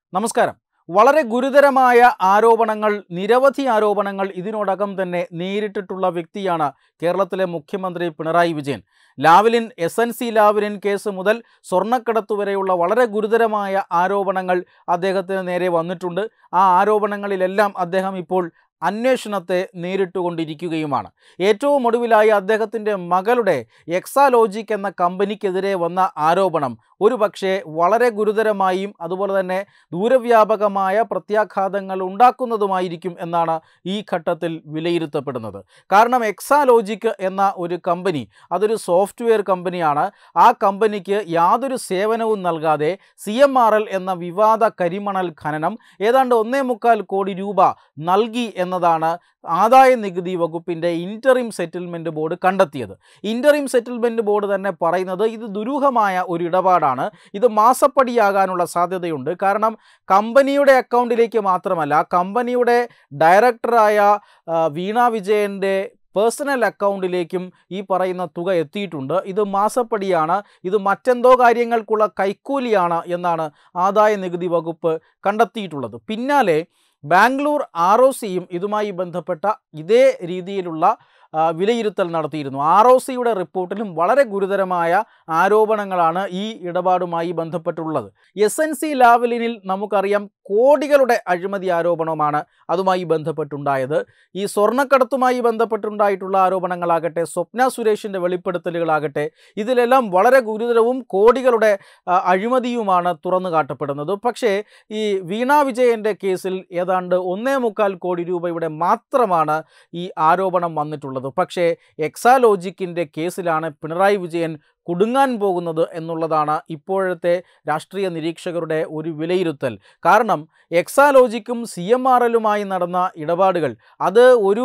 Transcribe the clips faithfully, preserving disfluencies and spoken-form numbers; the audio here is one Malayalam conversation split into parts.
നമസ്കാരം. വളരെ ഗുരുതരമായ ആരോപണങ്ങൾ, നിരവധി ആരോപണങ്ങൾ ഇതിനോടകം തന്നെ നേരിട്ടിട്ടുള്ള വ്യക്തിയാണ് കേരളത്തിലെ മുഖ്യമന്ത്രി Pinarayi Vijayan. Lavalin S N C Lavalin case മുതൽ സ്വർണ്ണക്കടത്ത് വരെയുള്ള വളരെ ഗുരുതരമായ ആരോപണങ്ങൾ അദ്ദേഹത്തിന് നേരെ വന്നിട്ടുണ്ട്. ആ ആരോപണങ്ങളിലെല്ലാം അദ്ദേഹം ഇപ്പോൾ അന്വേഷണത്തെ നേരിട്ടുകൊണ്ടിരിക്കുകയുമാണ്. ഏറ്റവും ഒടുവിലായി അദ്ദേഹത്തിൻ്റെ മകളുടെ എക്സാലോജിക് എന്ന കമ്പനിക്കെതിരെ വന്ന ആരോപണം ഒരു പക്ഷേ വളരെ ഗുരുതരമായും അതുപോലെ തന്നെ ദൂരവ്യാപകമായ പ്രത്യാഘാതങ്ങൾ ഉണ്ടാക്കുന്നതുമായിരിക്കും എന്നാണ് ഈ ഘട്ടത്തിൽ വിലയിരുത്തപ്പെടുന്നത്. കാരണം എക്സാലോജിക് എന്ന ഒരു കമ്പനി അതൊരു സോഫ്റ്റ്വെയർ കമ്പനിയാണ്. ആ കമ്പനിക്ക് യാതൊരു സേവനവും നൽകാതെ സി എം ആർ എൽ എന്ന വിവാദ കരിമണൽ ഖനനം ഏതാണ്ട് ഒന്നേ മുക്കാൽ കോടി രൂപ നൽകി എന്നതാണ് ആദായ നികുതി വകുപ്പിൻ്റെ ഇൻ്ററിം സെറ്റിൽമെൻറ്റ് ബോർഡ് കണ്ടെത്തിയത്. ഇൻ്ററിം സെറ്റിൽമെൻറ്റ് ബോർഡ് തന്നെ പറയുന്നത് ഇത് ദുരൂഹമായ ഒരു ഇടപാടാണ്, ഇത് മാസപ്പടിയാകാനുള്ള സാധ്യതയുണ്ട്. കാരണം കമ്പനിയുടെ അക്കൗണ്ടിലേക്ക് മാത്രമല്ല, കമ്പനിയുടെ ഡയറക്ടറായ വീണ വിജയൻ്റെ പേഴ്സണൽ അക്കൗണ്ടിലേക്കും ഈ പറയുന്ന തുക എത്തിയിട്ടുണ്ട്. ഇത് മാസപ്പടിയാണ്, ഇത് മറ്റെന്തോ കാര്യങ്ങൾക്കുള്ള കൈക്കൂലിയാണ് എന്നാണ് ആദായ നികുതി വകുപ്പ് കണ്ടെത്തിയിട്ടുള്ളത്. പിന്നാലെ ബാംഗ്ലൂർ ആർ ഒ സിയും ഇതുമായി ബന്ധപ്പെട്ട ഇതേ രീതിയിലുള്ള വിലയിരുത്തൽ നടത്തിയിരുന്നു. ആർ ഒ സിയുടെ റിപ്പോർട്ടിലും വളരെ ഗുരുതരമായ ആരോപണങ്ങളാണ് ഈ ഇടപാടുമായി ബന്ധപ്പെട്ടുള്ളത്. എസ് എൻ സി ലാവ്ലിനിൽ നമുക്കറിയാം കോടികളുടെ അഴിമതി ആരോപണമാണ് അതുമായി ബന്ധപ്പെട്ടുണ്ടായത്. ഈ സ്വർണ്ണക്കടത്തുമായി ബന്ധപ്പെട്ടുണ്ടായിട്ടുള്ള ആരോപണങ്ങളാകട്ടെ, സ്വപ്ന സുരേഷിൻ്റെ വെളിപ്പെടുത്തലുകളാകട്ടെ, ഇതിലെല്ലാം വളരെ ഗുരുതരവും കോടികളുടെ അഴിമതിയുമാണ് തുറന്നു കാട്ടപ്പെടുന്നത്. പക്ഷേ ഈ വീണ വിജയൻ്റെ കേസിൽ ഏതാണ്ട് ഒന്നേ മുക്കാൽ കോടി രൂപയുടെ മാത്രമാണ് ഈ ആരോപണം വന്നിട്ടുള്ളത്. പക്ഷേ എക്സാലോജിക്കിൻ്റെ കേസിലാണ് പിണറായി വിജയൻ കുടുങ്ങാൻ പോകുന്നത് എന്നുള്ളതാണ് ഇപ്പോഴത്തെ രാഷ്ട്രീയ നിരീക്ഷകരുടെ ഒരു വിലയിരുത്തൽ. കാരണം എക്സാലോജിക്കും സി എം ആർ എല്ലുമായി നടന്ന ഇടപാടുകൾ അത് ഒരു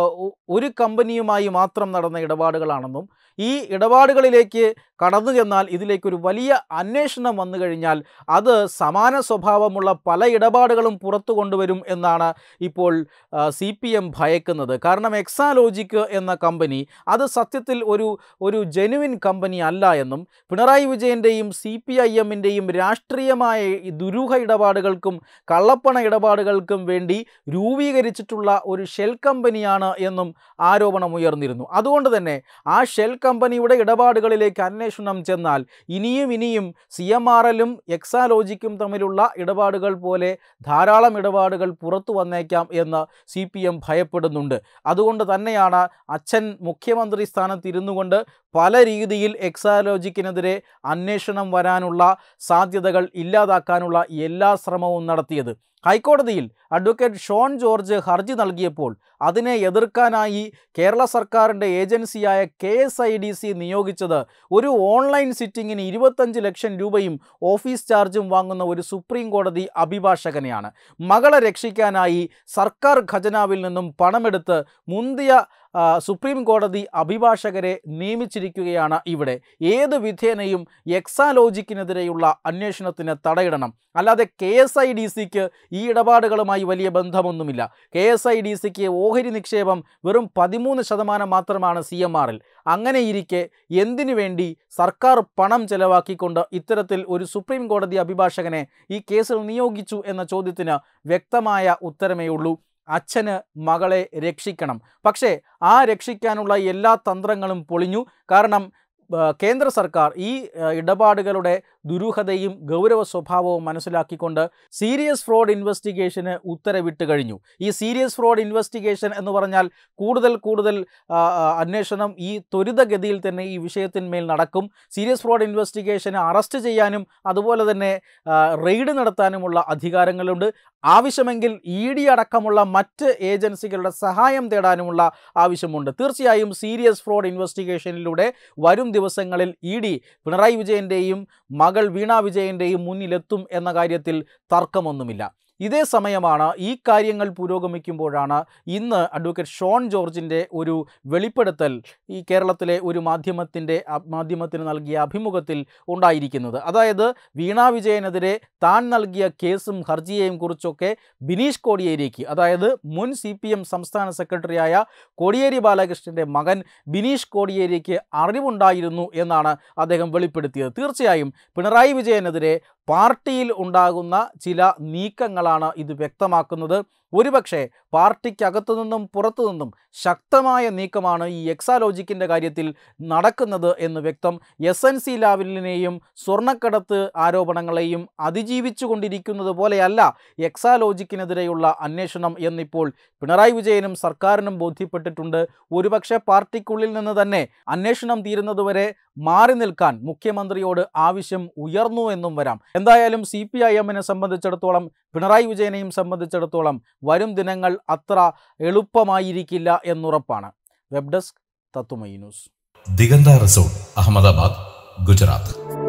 ഒരു കമ്പനിയുമായി മാത്രം നടന്ന ഇടപാടുകളാണെന്നും ഈ ഇടപാടുകളിലേക്ക് കടന്നു ചെന്നാൽ ഇതിലേക്കൊരു വലിയ അന്വേഷണം വന്നു കഴിഞ്ഞാൽ അത് സമാന സ്വഭാവമുള്ള പല ഇടപാടുകളും പുറത്തു കൊണ്ടുവരും എന്നാണ് ഇപ്പോൾ സി പി എം ഭയക്കുന്നത്. കാരണം എക്സാലോജിക് എന്ന കമ്പനി അത് സത്യത്തിൽ ഒരു ഒരു ജെനുവിൻ കമ്പനി അല്ല എന്നും പിണറായി വിജയൻ്റെയും സി പി ഐ എമ്മിൻ്റെയും രാഷ്ട്രീയമായ ദുരൂഹ ഇടപാടുകൾക്കും കള്ളപ്പണ ഇടപാടുകൾക്കും വേണ്ടി രൂപീകരിച്ചിട്ടുള്ള ഒരു ഷെൽ കമ്പനിയാണ് എന്നും ആരോപണം ഉയർന്നിരുന്നു. അതുകൊണ്ട് തന്നെ ആ ഷെൽ കമ്പനിയുടെ ഇടപാടുകളിലേക്ക് അന്വേഷണം ചെന്നാൽ ഇനിയും ഇനിയും സി എം ആർ എല്ലും എക്സാലോജിക്കും തമ്മിലുള്ള ഇടപാടുകൾ പോലെ ധാരാളം ഇടപാടുകൾ പുറത്തു വന്നേക്കാം എന്ന് സി പി എം ഭയപ്പെടുന്നുണ്ട്. അതുകൊണ്ട് തന്നെയാണ് അച്ഛൻ മുഖ്യമന്ത്രി സ്ഥാനത്തിരുന്നു കൊണ്ട് പല രീതിയിൽ എക്സാലോജിക്കിനെതിരെ അന്വേഷണം വരാനുള്ള സാധ്യതകൾ ഇല്ലാതാക്കാനുള്ള എല്ലാ ശ്രമവും നടത്തിയത്. ഹൈക്കോടതിയിൽ അഡ്വക്കേറ്റ് ഷോൺ ജോർജ് ഹർജി നൽകിയപ്പോൾ അതിനെ എതിർക്കാനായി കേരള സർക്കാരിൻ്റെ ഏജൻസിയായ K S I D C നിയോഗിച്ചത് ഒരു ഓൺലൈൻ സിറ്റിങ്ങിന് ഇരുപത്തഞ്ച് ലക്ഷം രൂപയും ഓഫീസ് ചാർജും വാങ്ങുന്ന ഒരു സുപ്രീം കോടതി അഭിഭാഷകനെയാണ്. മകളെ രക്ഷിക്കാനായി സർക്കാർ ഖജനാവിൽ നിന്നും പണമെടുത്ത് മുന്തിയ സുപ്രീം കോടതി അഭിഭാഷകരെ നിയമിച്ചിരിക്കുകയാണ്. ഇവിടെ ഏത് വിധേനയും എക്സാലോജിക്കിനെതിരെയുള്ള അന്വേഷണത്തിന് തടയിടണം. അല്ലാതെ കെ എസ് ഐ ഡി സിക്ക് ഈ ഇടപാടുകളുമായി വലിയ ബന്ധമൊന്നുമില്ല. കെ എസ് ഐ ഡി സിക്ക് ഓഹരി നിക്ഷേപം വെറും പതിമൂന്ന് ശതമാനം മാത്രമാണ് സി എം ആറിൽ. അങ്ങനെയിരിക്കെ എന്തിനു വേണ്ടി സർക്കാർ പണം ചെലവാക്കിക്കൊണ്ട് ഇത്തരത്തിൽ ഒരു സുപ്രീം കോടതി അഭിഭാഷകനെ ഈ കേസിൽ നിയോഗിച്ചു എന്ന ചോദ്യത്തിന് വ്യക്തമായ ഉത്തരമേ ഉള്ളൂ. അച്ഛന് മകളെ രക്ഷിക്കണം. പക്ഷേ ആ രക്ഷിക്കാനുള്ള എല്ലാ തന്ത്രങ്ങളും പൊളിഞ്ഞു. കാരണം കേന്ദ്ര സർക്കാർ ഈ ഇടപാടുകളുടെ ദുരൂഹതയും ഗൗരവ സ്വഭാവവും മനസ്സിലാക്കിക്കൊണ്ട് സീരിയസ് ഫ്രോഡ് ഇൻവെസ്റ്റിഗേഷന് ഉത്തരവിട്ട് കഴിഞ്ഞു. ഈ സീരിയസ് ഫ്രോഡ് ഇൻവെസ്റ്റിഗേഷൻ എന്ന് പറഞ്ഞാൽ കൂടുതൽ കൂടുതൽ അന്വേഷണം ഈ ത്വരിതഗതിയിൽ തന്നെ ഈ വിഷയത്തിന്മേൽ നടക്കും. സീരിയസ് ഫ്രോഡ് ഇൻവെസ്റ്റിഗേഷന് അറസ്റ്റ് ചെയ്യാനും അതുപോലെ തന്നെ റെയ്ഡ് നടത്താനുമുള്ള അധികാരങ്ങളുണ്ട്. ആവശ്യമെങ്കിൽ ഇ ഡി അടക്കമുള്ള മറ്റ് ഏജൻസികളുടെ സഹായം തേടാനുമുള്ള ആവശ്യമുണ്ട്. തീർച്ചയായും സീരിയസ് ഫ്രോഡ് ഇൻവെസ്റ്റിഗേഷനിലൂടെ വരും ദിവസങ്ങളിൽ ഇ ഡി പിണറായി വിജയൻ്റെയും മകൾ വീണ വിജയൻ്റെയും മുന്നിലെത്തും എന്ന കാര്യത്തിൽ തർക്കമൊന്നുമില്ല. ഇതേ സമയമാണ് ഈ കാര്യങ്ങൾ പുരോഗമിക്കുമ്പോഴാണ് ഇന്ന് അഡ്വക്കേറ്റ് ഷോൺ ജോർജിൻ്റെ ഒരു വെളിപ്പെടുത്തൽ ഈ കേരളത്തിലെ ഒരു മാധ്യമത്തിൻ്റെ മാധ്യമത്തിന് നൽകിയ അഭിമുഖത്തിൽ ഉണ്ടായിരിക്കുന്നത്. അതായത് വീണ വിജയനെതിരെ താൻ നൽകിയ കേസും ഹർജിയെയും കുറിച്ചൊക്കെ ബിനീഷ് കോടിയേരിക്ക്, അതായത് മുൻ സി പി എം സംസ്ഥാന സെക്രട്ടറിയായ കോടിയേരി ബാലകൃഷ്ണൻ്റെ മകൻ ബിനീഷ് കോടിയേരിക്ക് അറിവുണ്ടായിരുന്നു എന്നാണ് അദ്ദേഹം വെളിപ്പെടുത്തിയത്. തീർച്ചയായും പിണറായി വിജയനെതിരെ പാർട്ടിയിൽ ഉണ്ടാകുന്ന ചില നീക്കങ്ങളാണ് ഇത് വ്യക്തമാക്കുന്നത്. ഒരുപക്ഷെ പാർട്ടിക്കകത്തു നിന്നും പുറത്തു നിന്നും ശക്തമായ നീക്കമാണ് ഈ എക്സാലോജിക്കിൻ്റെ കാര്യത്തിൽ നടക്കുന്നത് എന്ന് വ്യക്തം. എസ് എൻ സി ലാവലിനെയും സ്വർണ്ണക്കടത്ത് ആരോപണങ്ങളെയും അതിജീവിച്ചു കൊണ്ടിരിക്കുന്നത് പോലെയല്ല എക്സാലോജിക്കിനെതിരെയുള്ള അന്വേഷണം എന്നിപ്പോൾ പിണറായി വിജയനും സർക്കാരിനും ബോധ്യപ്പെട്ടിട്ടുണ്ട്. ഒരുപക്ഷെ പാർട്ടിക്കുള്ളിൽ നിന്ന് തന്നെ അന്വേഷണം തീരുന്നതുവരെ മാറി നിൽക്കാൻ മുഖ്യമന്ത്രിയോട് ആവശ്യം ഉയർന്നു എന്നും വരാം. എന്തായാലും സി പി ഐ എമ്മിനെ സംബന്ധിച്ചിടത്തോളം, പിണറായി വിജയനെയും സംബന്ധിച്ചിടത്തോളം വരും ദിനങ്ങൾ അത്ര എളുപ്പമായിരിക്കില്ല എന്നുറപ്പാണ്. വെബ് ഡെസ്ക് തത്തുമൈ ന്യൂസ്. ദിഗന്ത റിസോർട്ട്, അഹമ്മദാബാദ്, ഗുജറാത്ത്.